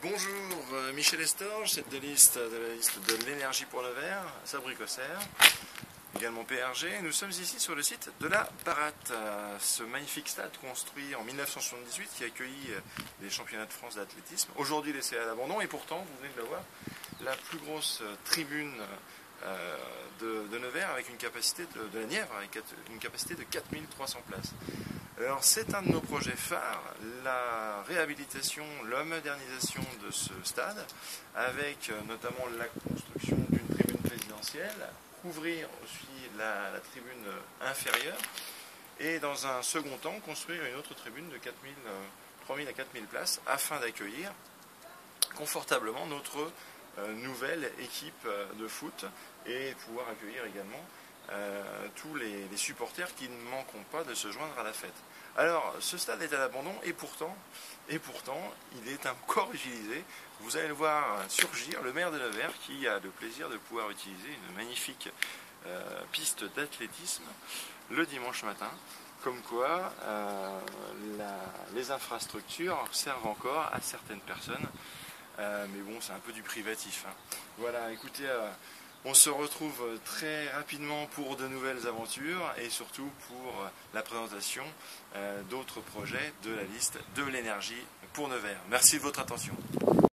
Bonjour, Michel Estorge, c'est de la liste de l'énergie pour Nevers, Saint-Brieuc-Auxerre, également PRG. Nous sommes ici sur le site de la Baratte, ce magnifique stade construit en 1978 qui a accueilli les championnats de France d'athlétisme, aujourd'hui laissé à l'abandon, et pourtant, vous venez de le voir, la plus grosse tribune de Nevers avec une capacité de la Nièvre, avec une capacité de 4300 places. Alors c'est un de nos projets phares, la réhabilitation, la modernisation de ce stade, avec notamment la construction d'une tribune présidentielle, couvrir aussi la tribune inférieure, et dans un second temps construire une autre tribune de 3000 à 4000 places afin d'accueillir confortablement notre nouvelle équipe de foot et pouvoir accueillir également tous les supporters qui ne manqueront pas de se joindre à la fête. Alors, ce stade est à l'abandon et pourtant, il est encore utilisé. Vous allez le voir surgir, le maire de Nevers qui a le plaisir de pouvoir utiliser une magnifique piste d'athlétisme le dimanche matin. Comme quoi, les infrastructures servent encore à certaines personnes. Mais bon, c'est un peu du privatif. Voilà, écoutez, on se retrouve très rapidement pour de nouvelles aventures et surtout pour la présentation d'autres projets de la liste de l'énergie pour Nevers. Merci de votre attention.